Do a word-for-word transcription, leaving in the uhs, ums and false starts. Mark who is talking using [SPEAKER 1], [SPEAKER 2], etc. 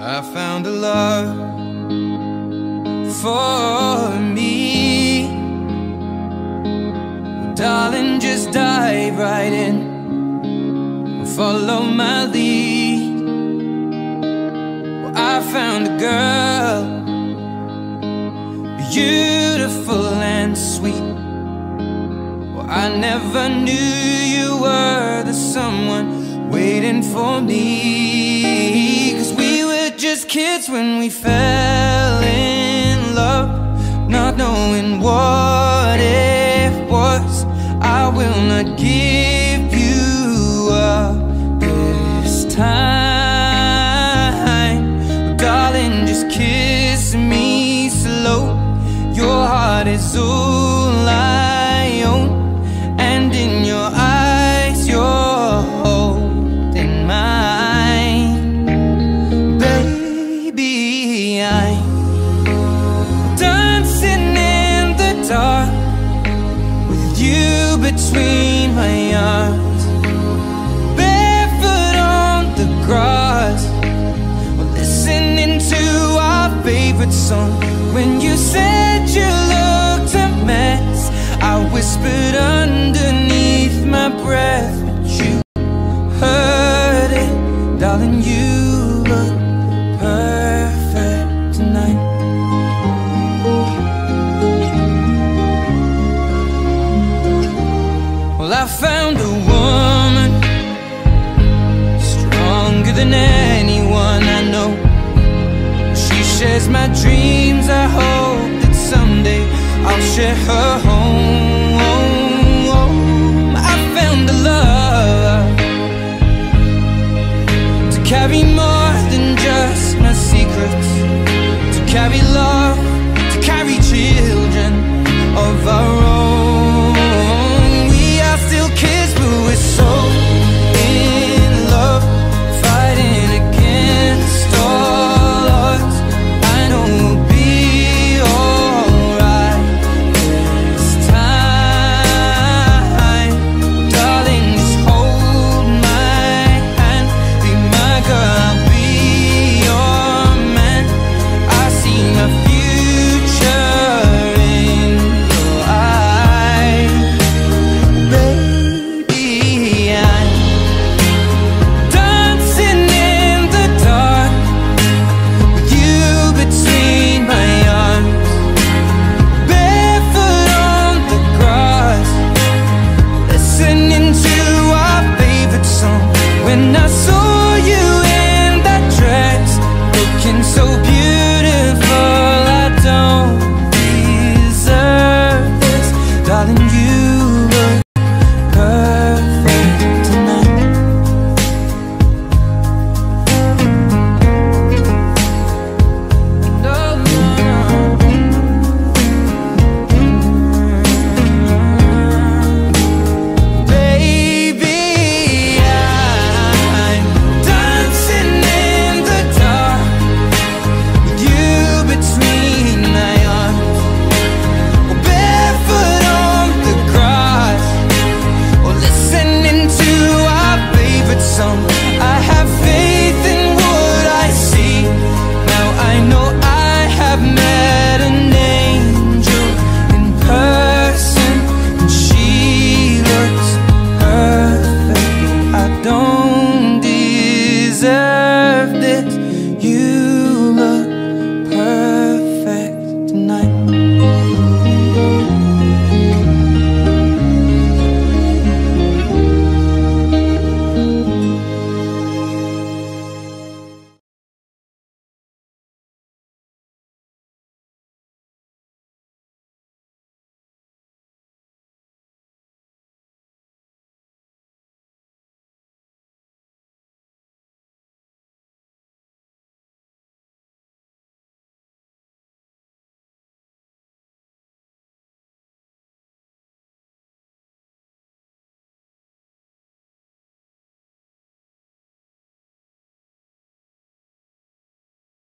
[SPEAKER 1] I found a love for me. Well, darling, just dive right in and follow my lead. Well, I found a girl, beautiful and sweet. Well, I never knew you were the someone waiting for me. 'Cause we were just kids when we fell in love, not knowing what it was. I will not give you up this time. Darling, just kiss me slow. Your heart is all I own, and in your eyes you're holding mine. Baby, I'm dancing in the dark with you between my arms, barefoot on the grass, listening to our favorite song. When you said you looked a mess, I whispered underneath my breath, but you heard it. Darling, you look perfect tonight. Well, I found a woman stronger than anyone I know. She shares my dreams. I hope that someday I'll share her home. I found a love to carry more than just my secrets, to carry love, to carry children.